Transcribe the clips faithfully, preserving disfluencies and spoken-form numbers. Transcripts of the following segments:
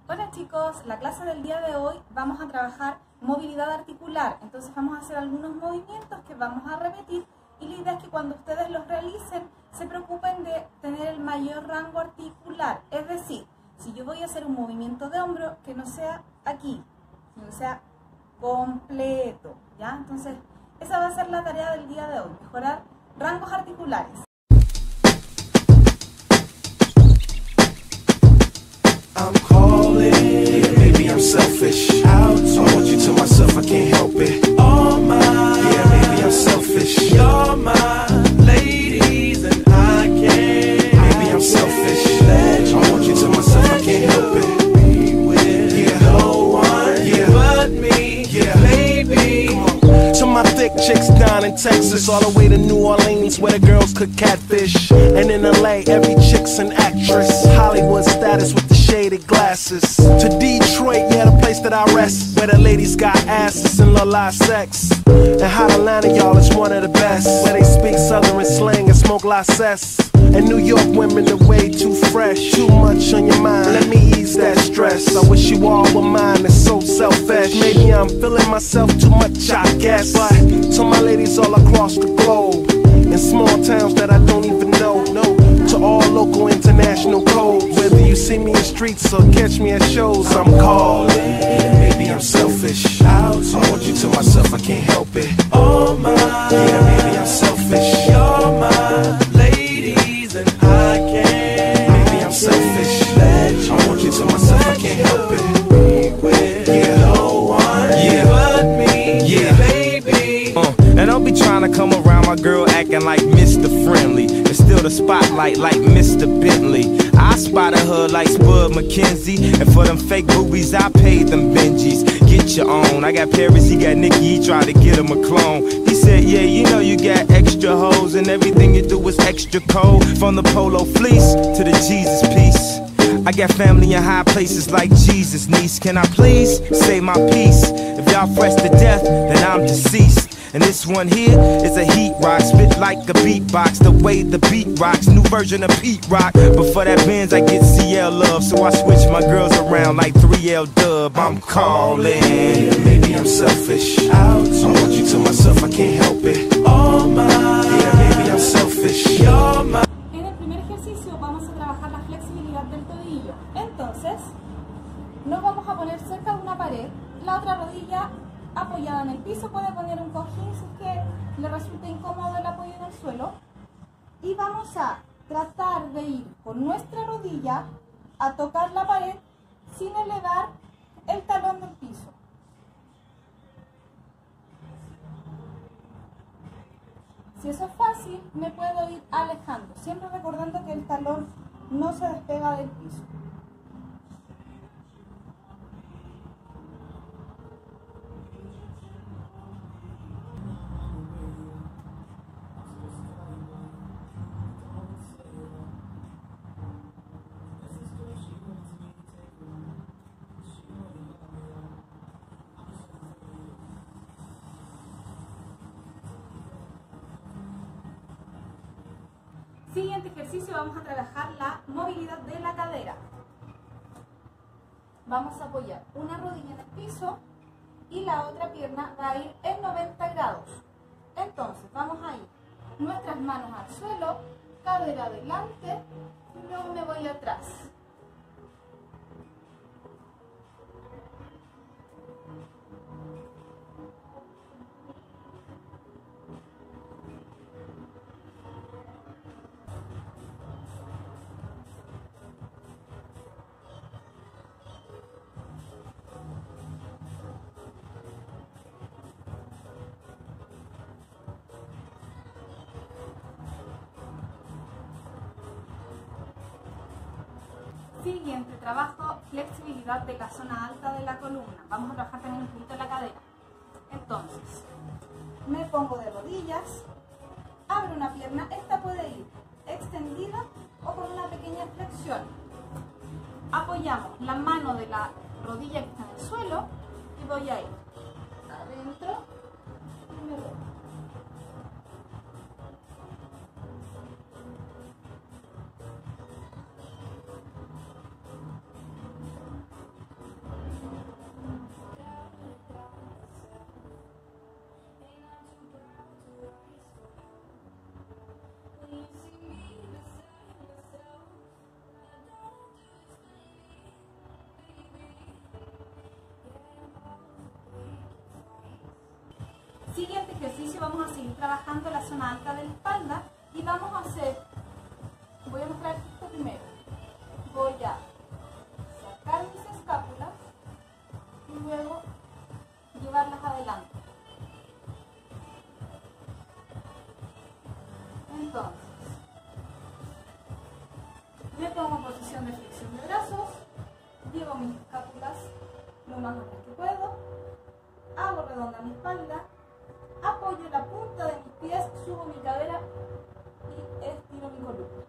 Hola chicos, la clase del día de hoy vamos a trabajar movilidad articular, entonces vamos a hacer algunos movimientos que vamos a repetir y la idea es que cuando ustedes los realicen se preocupen de tener el mayor rango articular, es decir, si yo voy a hacer un movimiento de hombro que no sea aquí, sino que sea completo, ¿ya? Entonces esa va a ser la tarea del día de hoy, mejorar rangos articulares. I'm calling, yeah, maybe I'm selfish. Out, I want you to myself, I can't help it. All mine, yeah, maybe I'm selfish. You're my ladies, and I can't. Maybe I'm selfish. I want you to myself, I can't help it. Be with yeah. no one yeah. but me, yeah, baby. Come on. To my thick chicks down in Texas, all the way to New Orleans, where the girls cook catfish. And in L A, every chick's an actress. Hollywood status with the shaded glasses. To Detroit, yeah, the place that I rest, where the ladies got asses and love live sex. And Hot Atlanta, y'all, is one of the best, where they speak southern slang and smoke license. And New York women are way too fresh. Too much on your mind, let me ease that stress. I wish you all were mine, it's so selfish. Maybe I'm feeling myself too much, I guess. But to my ladies all across the globe, in small towns that I don't even know, no. To all local international codes, whether you see me in streets or catch me at shows, I'm calling. Yeah, maybe I'm selfish. Out, I want you to myself, I can't help it. All mine. Yeah, maybe I'm selfish. You're my ladies, and I can't. Maybe I'm selfish. I want you to myself, I can't help it. Be with yeah. no one yeah. but me, yeah, baby. Uh, and don't be trying to come around my girl acting like Mister Friendly. It's still the spotlight like Mister Bentley. I spotted her like Spud McKenzie, and for them fake boobies I paid them Benjis. Get your own. I got Paris, he got Nikki, he tried to get him a clone. He said, yeah, you know you got extra hoes, and everything you do is extra cold. From the polo fleece to the Jesus piece. I got family in high places like Jesus, niece. Can I please say my piece? If y'all fresh to death, then I'm deceased. And this one here is a heat rock, spit like a beatbox, the way the beat rocks, new version of Pete Rock. But for that Benz I get C L love, so I switch my girls around like three L Dub. I'm calling. Yeah, maybe I'm selfish. Out, I want you to myself, I can't help it. All mine. Yeah, maybe I'm selfish. You're mine. En el primer ejercicio vamos a trabajar la flexibilidad del tobillo. Entonces, nos vamos a poner cerca de una pared, la otra rodilla apoyada en el piso, puede poner un cojín si es que le resulta incómodo el apoyo en el suelo, y vamos a tratar de ir con nuestra rodilla a tocar la pared sin elevar el talón del piso. Si eso es fácil, me puedo ir alejando, siempre recordando que el talón no se despega del piso. Siguiente ejercicio, vamos a trabajar la movilidad de la cadera. Vamos a apoyar una rodilla en el piso y la otra pierna va a ir en noventa grados. Entonces vamos a ir nuestras manos al suelo, cadera adelante y luego me voy atrás. Siguiente trabajo, flexibilidad de la zona alta de la columna. Vamos a trabajar también un poquito la cadera. Entonces, me pongo de rodillas, abro una pierna, esta puede ir extendida o con una pequeña flexión. Apoyamos la mano de la rodilla que está en el suelo y voy a ir adentro y me voy. ejercicio vamos a seguir trabajando la zona alta de la espalda y vamos a hacer, voy a mostrar esto primero, voy a sacar mis escápulas y luego llevarlas adelante. Entonces, me pongo en posición de flexión de brazos, llevo mis escápulas lo más atrás que puedo, hago redonda mi espalda, apoyo la punta de mis pies, subo mi cadera y estiro mi columna.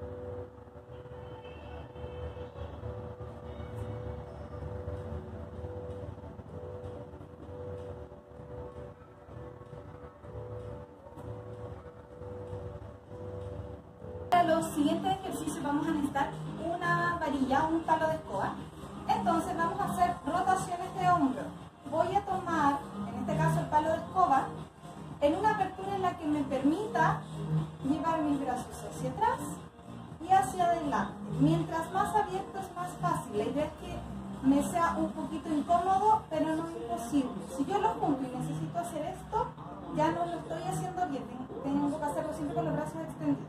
Para los siguientes ejercicios vamos a necesitar una varilla o un palo de escoba. Entonces vamos a hacer rotaciones de hombro. Voy a tomar, en este caso el palo de escoba, en una apertura en la que me permita llevar mis brazos hacia atrás y hacia adelante. Mientras más abierto es más fácil. La idea es que me sea un poquito incómodo, pero no imposible. Si yo lo junto y necesito hacer esto, ya no lo estoy haciendo bien. Tengo que hacerlo siempre con los brazos extendidos.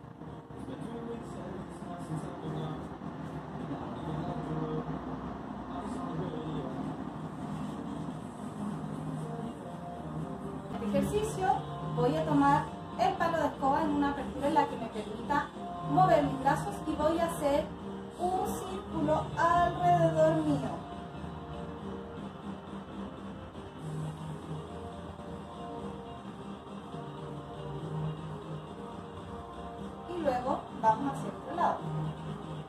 Ejercicio, voy a tomar el palo de escoba en una apertura en la que me permita mover mis brazos y voy a hacer un círculo alrededor mío. Y luego vamos hacia el otro lado.